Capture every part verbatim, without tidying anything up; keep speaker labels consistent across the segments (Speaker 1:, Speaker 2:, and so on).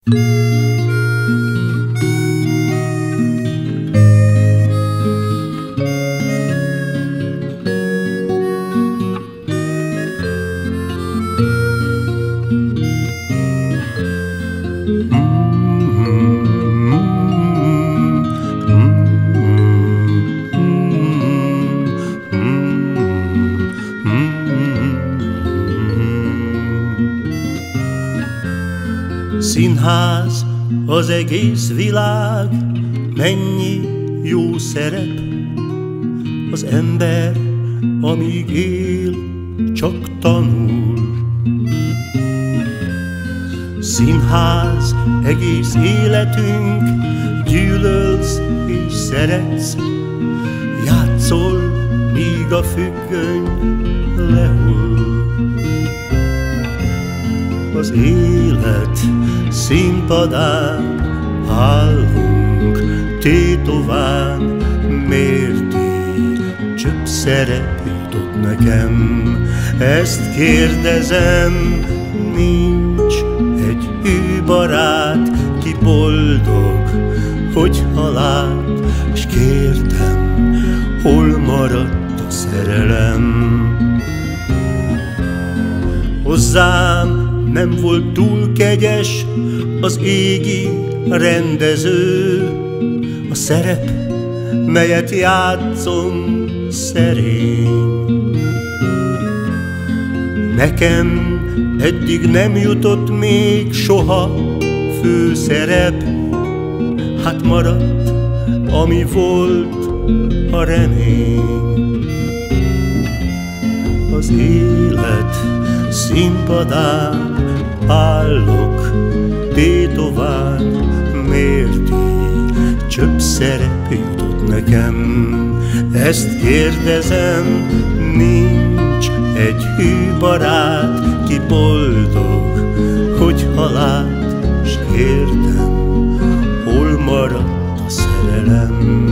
Speaker 1: Színház, az egész világ, mennyi jó szerep. Az ember, amíg él, csak tanul. Színház, egész életünk, gyűlölsz és szeretsz. Játszol, míg a függöny lehull. Az élet színpadán állunk tétován, miért így csöpp szerep jutott nekem? Ezt kérdezem, nincs egy hű barát, ki boldog, hogyha lát, s kérdem, hol maradt a szerelem? Hozzám nem volt túl kegyes az égi rendező, a szerep, melyet játszom, szerény. Nekem eddig nem jutott még soha főszerep, hát maradt, ami volt, a remény. Az élet színpadán állok tétován, miért így csöpp szerep jutott nekem? Ezt kérdezem, nincs egy hű barát, ki boldog, hogyha lát, s kérdem, hol maradt a szerelem?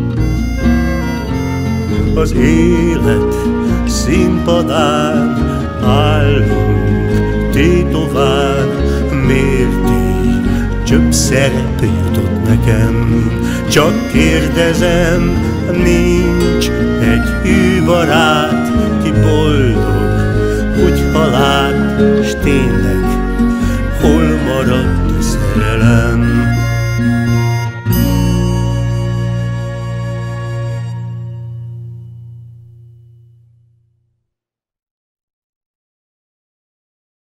Speaker 1: Az élet színpadán állunk tétován, miért így csöpp szerep jutott nekem? Csak kérdezem, nincs egy hű barát, ki boldog, hogyha lát, s tényleg hol maradt a szerelem?